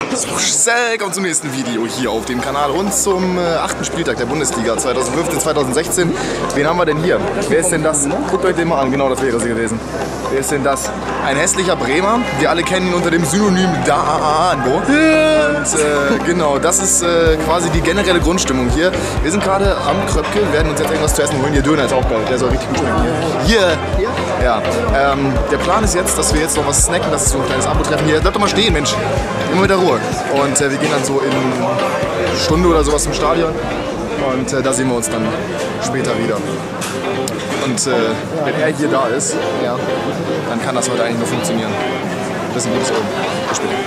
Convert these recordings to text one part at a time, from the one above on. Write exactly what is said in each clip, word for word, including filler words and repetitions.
Willkommen zum nächsten Video hier auf dem Kanal und zum äh, achten Spieltag der Bundesliga zweitausendfünfzehn zweitausendsechzehn. Wen haben wir denn hier? Wer ist denn das? Guckt euch den mal an, genau das wäre sie gewesen. Wer ist denn das? Ein hässlicher Bremer. Wir alle kennen ihn unter dem Synonym Dano. Und äh, genau, das ist äh, quasi die generelle Grundstimmung hier. Wir sind gerade am Kröpke, werden uns jetzt irgendwas zu essen holen. Hier Döner ist auch geil, der soll richtig gut schmecken. Hier! Ja, ähm, der Plan ist jetzt, dass wir jetzt noch was snacken, das ist so ein kleines Abo-Treffen hier. Bleib doch mal stehen, Mensch. Immer mit der Ruhe. Und äh, wir gehen dann so in eine Stunde oder sowas im Stadion. Und äh, da sehen wir uns dann später wieder. Und äh, wenn er hier da ist, ja, dann kann das heute eigentlich nur funktionieren. Bis bis oben. Bis später.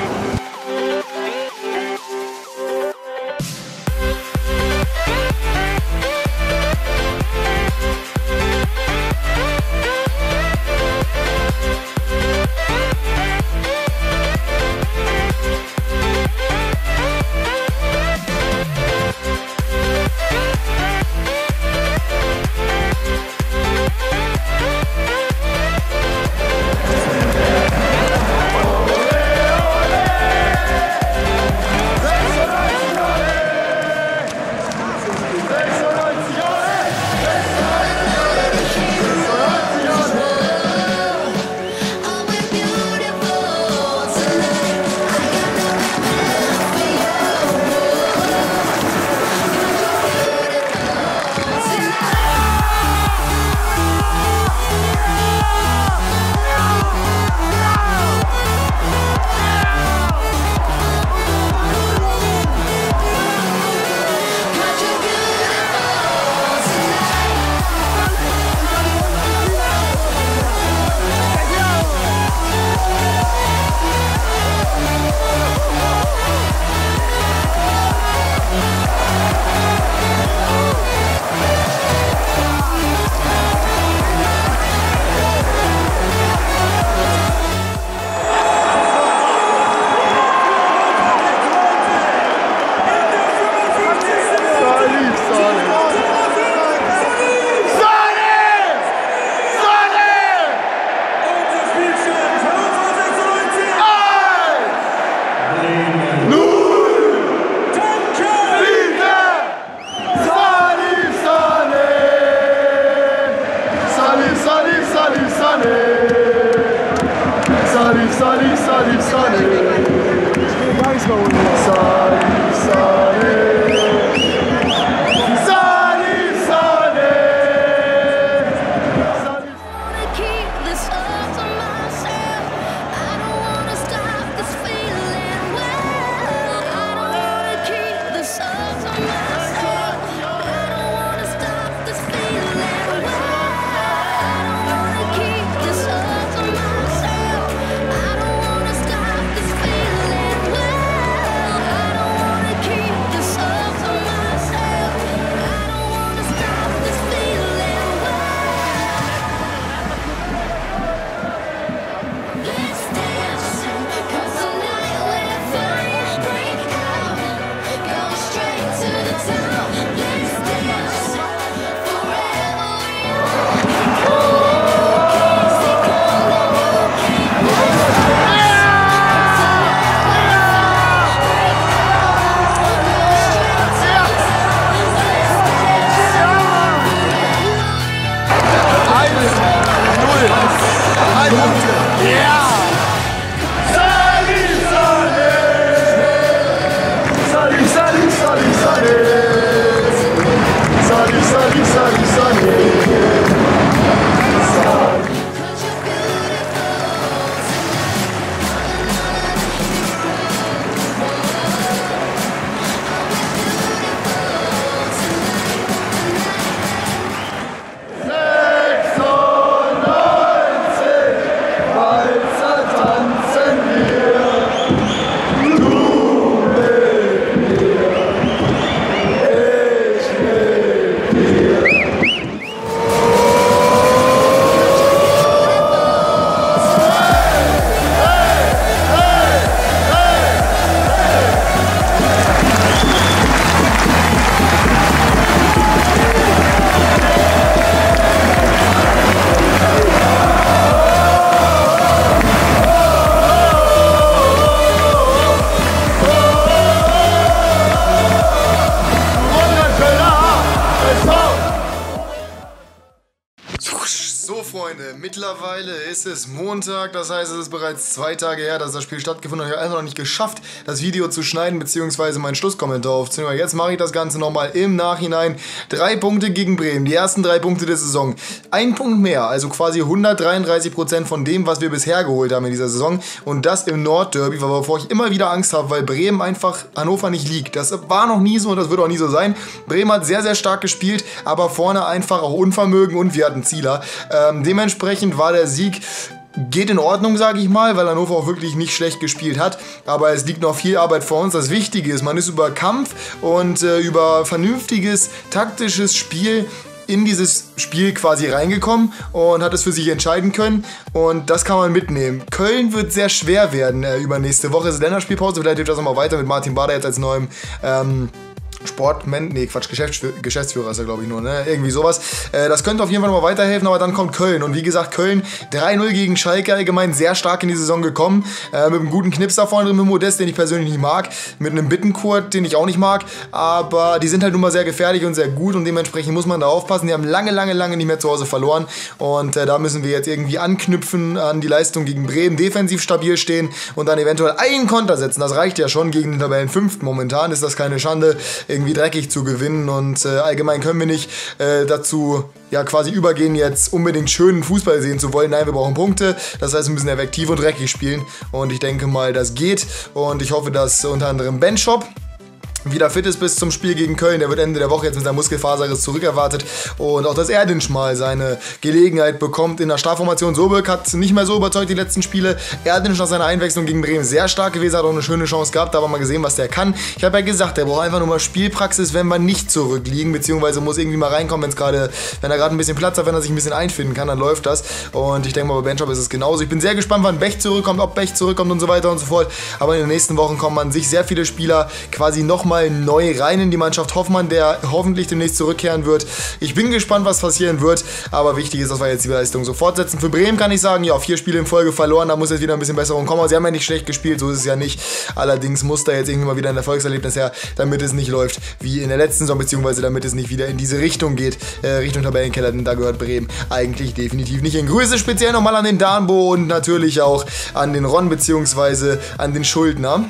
Freunde, mittlerweile ist es Montag, das heißt, es ist bereits zwei Tage her, dass das Spiel stattgefunden hat. Ich habe einfach noch nicht geschafft, das Video zu schneiden, beziehungsweise meinen Schlusskommentar aufzunehmen. Jetzt mache ich das Ganze nochmal im Nachhinein. Drei Punkte gegen Bremen, die ersten drei Punkte der Saison. Ein Punkt mehr, also quasi hundertdreiunddreißig Prozent von dem, was wir bisher geholt haben in dieser Saison. Und das im Nordderby, wovor ich immer wieder Angst habe, weil Bremen einfach Hannover nicht liegt. Das war noch nie so und das wird auch nie so sein. Bremen hat sehr, sehr stark gespielt, aber vorne einfach auch Unvermögen und wir hatten Zieler. Ähm, dementsprechend war der Sieg geht in Ordnung, sage ich mal, weil Hannover auch wirklich nicht schlecht gespielt hat, aber es liegt noch viel Arbeit vor uns. Das Wichtige ist, man ist über Kampf und äh, über vernünftiges, taktisches Spiel in dieses Spiel quasi reingekommen und hat es für sich entscheiden können und das kann man mitnehmen. Köln wird sehr schwer werden äh, übernächste Woche, ist Länderspielpause, vielleicht hilft das nochmal weiter mit Martin Bader jetzt als neuem ähm, Sportman, nee, Quatsch, Geschäftsführer, Geschäftsführer ist er, glaube ich, nur, ne? Irgendwie sowas. Äh, das könnte auf jeden Fall nochmal weiterhelfen, aber dann kommt Köln. Und wie gesagt, Köln drei null gegen Schalke, allgemein sehr stark in die Saison gekommen. Äh, mit einem guten Knips da vorne drin, mit Modest, den ich persönlich nicht mag. Mit einem Bittenkurt, den ich auch nicht mag. Aber die sind halt nun mal sehr gefährlich und sehr gut und dementsprechend muss man da aufpassen. Die haben lange, lange, lange nicht mehr zu Hause verloren. Und äh, da müssen wir jetzt irgendwie anknüpfen an die Leistung gegen Bremen, defensiv stabil stehen und dann eventuell einen Konter setzen. Das reicht ja schon gegen den Tabellenfünften. Momentan ist das keine Schande, irgendwie dreckig zu gewinnen und äh, allgemein können wir nicht äh, dazu ja quasi übergehen, jetzt unbedingt schönen Fußball sehen zu wollen. Nein, wir brauchen Punkte, das heißt, wir müssen effektiv und dreckig spielen und ich denke mal, das geht und ich hoffe, dass unter anderem Ben Shop wieder fit ist bis zum Spiel gegen Köln. Der wird Ende der Woche jetzt mit seinem Muskelfaserriss zurückerwartet und auch, dass Erdinch mal seine Gelegenheit bekommt in der Startformation. Sobek hat nicht mehr so überzeugt die letzten Spiele. Erdinch nach seiner Einwechslung gegen Bremen sehr stark gewesen, hat auch eine schöne Chance gehabt, da haben wir mal gesehen, was der kann. Ich habe ja gesagt, der braucht einfach nur mal Spielpraxis, wenn wir nicht zurückliegen, beziehungsweise muss irgendwie mal reinkommen, wenn's grade, wenn er gerade ein bisschen Platz hat, wenn er sich ein bisschen einfinden kann, dann läuft das und ich denke mal, bei Benchop ist es genauso. Ich bin sehr gespannt, wann Bech zurückkommt, ob Bech zurückkommt und so weiter und so fort, aber in den nächsten Wochen kommen an sich sehr viele Spieler quasi nochmal neu rein in die Mannschaft. Hoffmann, der hoffentlich demnächst zurückkehren wird. Ich bin gespannt, was passieren wird, aber wichtig ist, dass wir jetzt die Leistung so fortsetzen. Für Bremen kann ich sagen, ja, vier Spiele in Folge verloren, da muss jetzt wieder ein bisschen Besserung kommen. Aber sie haben ja nicht schlecht gespielt, so ist es ja nicht. Allerdings muss da jetzt irgendwie mal wieder ein Erfolgserlebnis her, damit es nicht läuft wie in der letzten Saison, beziehungsweise damit es nicht wieder in diese Richtung geht, äh, Richtung Tabellenkeller, denn da gehört Bremen eigentlich definitiv nicht hin. Grüße speziell nochmal an den Danbo und natürlich auch an den Ron, beziehungsweise an den Schuldner.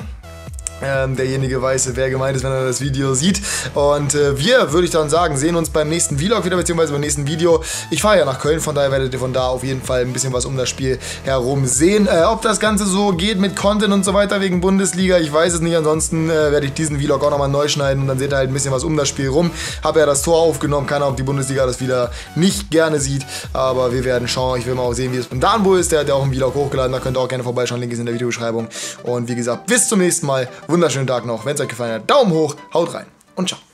Ähm, derjenige weiß, wer gemeint ist, wenn er das Video sieht. Und äh, wir, würde ich dann sagen, sehen uns beim nächsten Vlog wieder, beziehungsweise beim nächsten Video. Ich fahre ja nach Köln, von daher werdet ihr von da auf jeden Fall ein bisschen was um das Spiel herum sehen. Äh, ob das Ganze so geht mit Content und so weiter wegen Bundesliga, ich weiß es nicht. Ansonsten äh, werde ich diesen Vlog auch nochmal neu schneiden und dann seht ihr halt ein bisschen was um das Spiel rum. Habe ja das Tor aufgenommen, keine Ahnung, ob die Bundesliga das wieder nicht gerne sieht, aber wir werden schauen. Ich will mal auch sehen, wie es beim Danbo ist. Der hat ja auch einen Vlog hochgeladen, da könnt ihr auch gerne vorbeischauen. Link ist in der Videobeschreibung. Und wie gesagt, bis zum nächsten Mal. Wunderschönen Tag noch. Wenn es euch gefallen hat, Daumen hoch, haut rein und ciao.